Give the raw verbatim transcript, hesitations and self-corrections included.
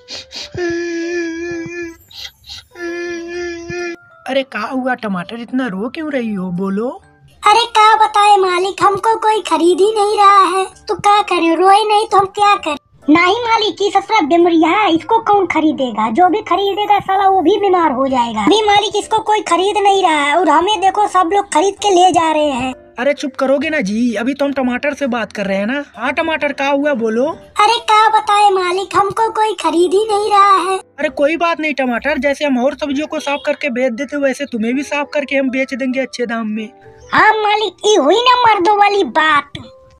अरे का हुआ टमाटर, इतना रो क्यों रही हो, बोलो। अरे क्या बताए मालिक, हमको कोई खरीद ही नहीं रहा है तो क्या करें, रोए नहीं तो हम क्या करें। नहीं मालिक की ससुरा बीमारी है, इसको कौन खरीदेगा, जो भी खरीदेगा साला वो भी बीमार हो जाएगा। अभी मालिक इसको कोई खरीद नहीं रहा है और हमें देखो सब लोग खरीद के ले जा रहे हैं। अरे चुप करोगे ना जी, अभी तो हम टमाटर से बात कर रहे हैं ना। हाँ टमाटर का हुआ, बोलो। अरे क्या बताए मालिक, हमको कोई खरीद ही नहीं रहा है। अरे कोई बात नहीं टमाटर, जैसे हम और सब्जियों को साफ करके बेच देते वैसे तुम्हें भी साफ करके हम बेच देंगे अच्छे दाम में। हाँ मालिक, ये हुई ना मर्दों वाली बात।